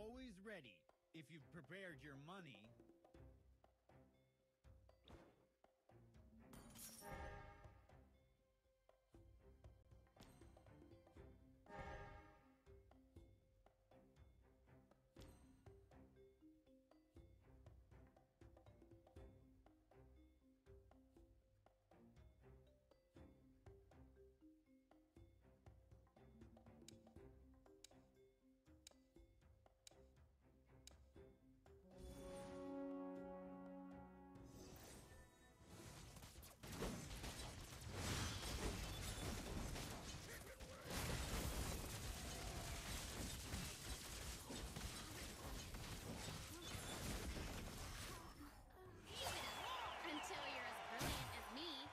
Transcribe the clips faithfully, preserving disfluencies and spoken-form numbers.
always ready if you've prepared your money. Until you're as brilliant as me.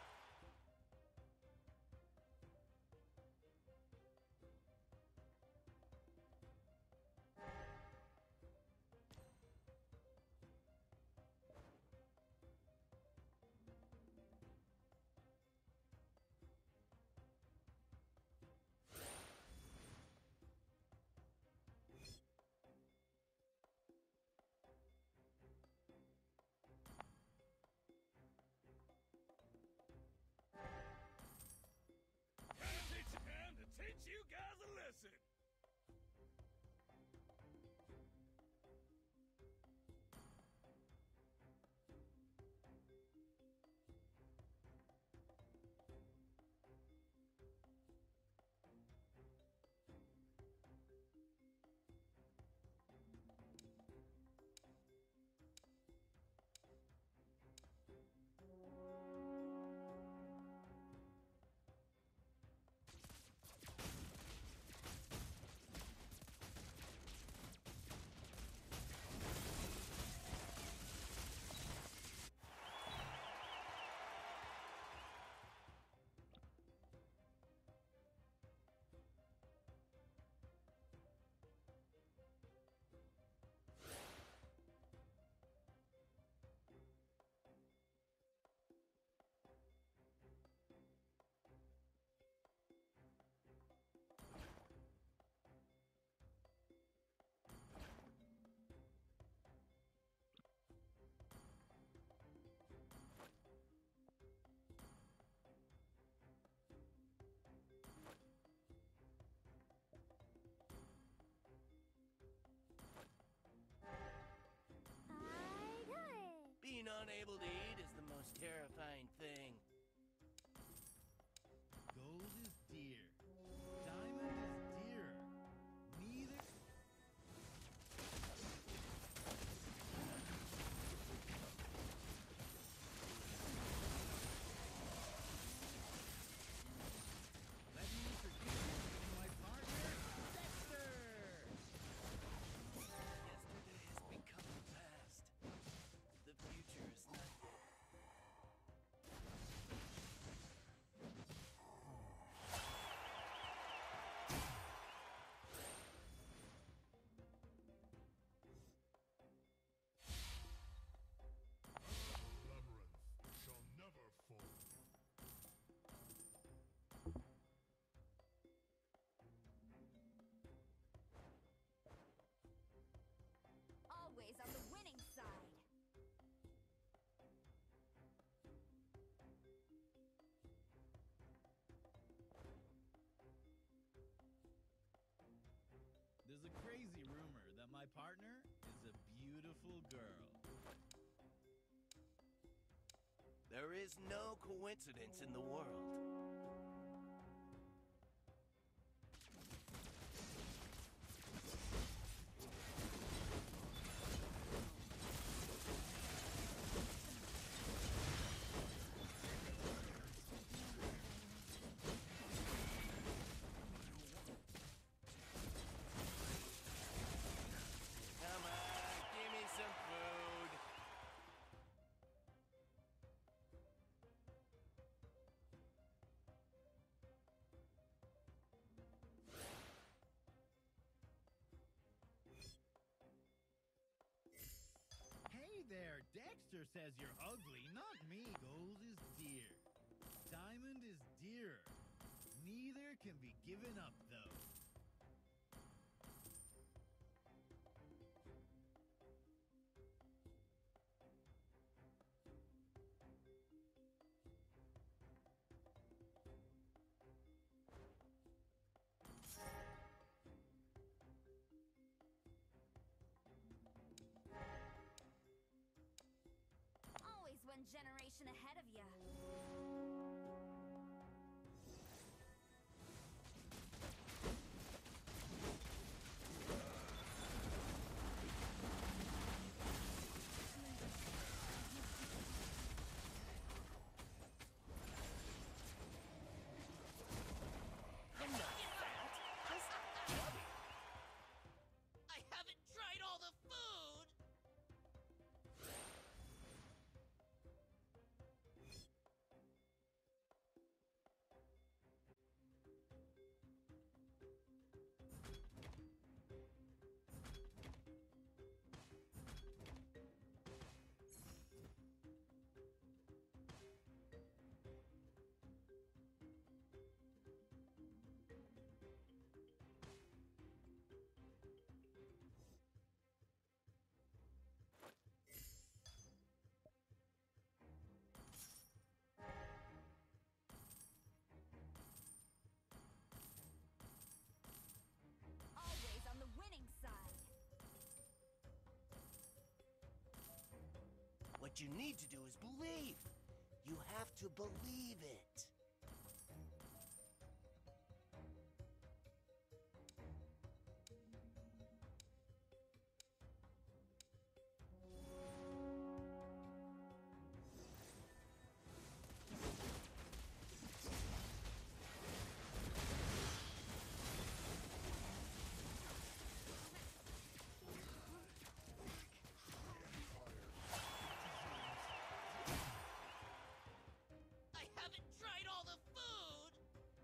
Time to teach you guys a lesson! Being unable to eat is the most terrifying thing. Gold is dear. Diamond is dearer. Neither... Let me introduce you to my partner, Dexter! Yesterday has become the past. The future is not yet. Labyrinth shall never fall. Always on the winning side. There's a crazy rumor that my partner is a beautiful girl. There is no coincidence in the world. Come on, give me some food. Hey there, Dexter says you're ugly, not me. Gold is dear. Diamond is dearer. Neither can be given up, though. generation ahead of you. I'm not fat, just chubby. I haven't tried all the food! Always on the winning side. What you need to do is believe. You have to believe it. I haven't tried all the food!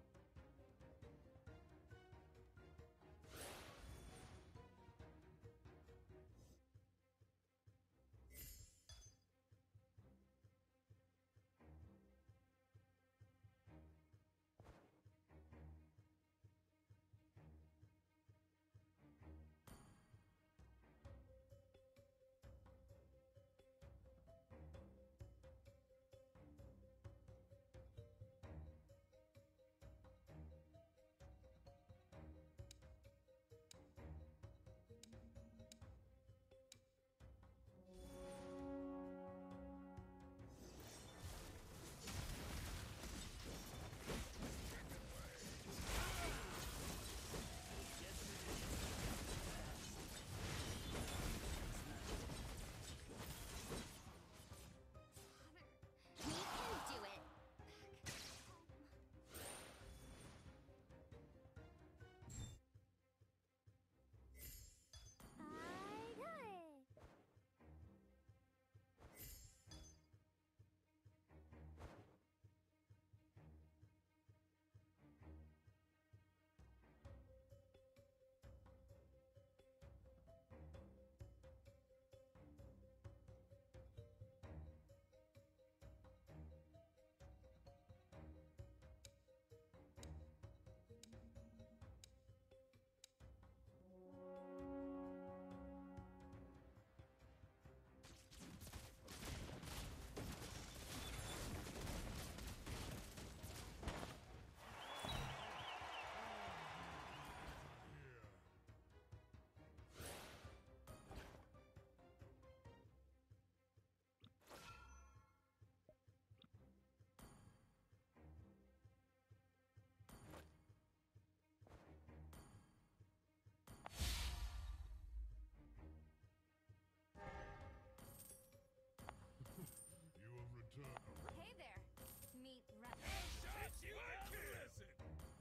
We can do it. I got it. You have returned. Hey there. Meet Rep. Teach you guys a lesson.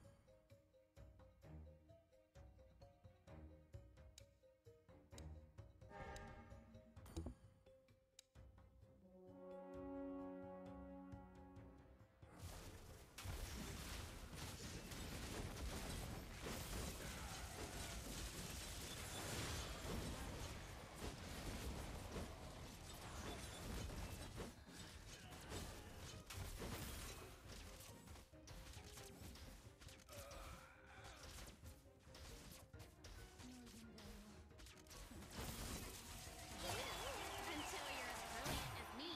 Until you're as brilliant as me.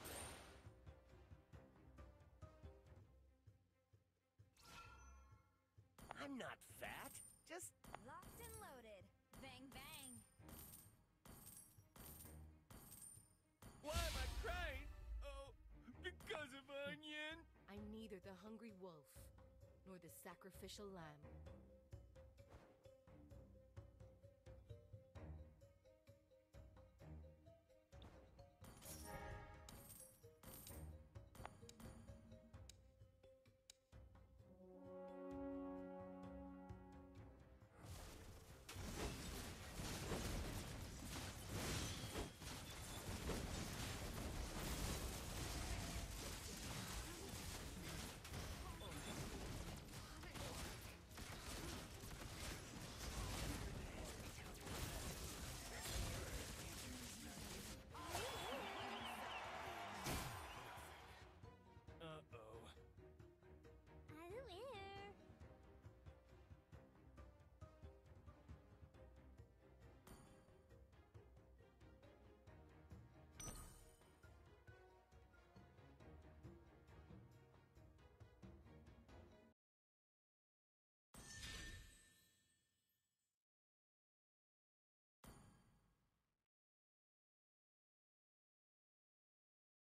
I'm not fat, just Locked and loaded. Bang, bang. Why am I crying? Oh, because neither the hungry wolf nor the sacrificial lamb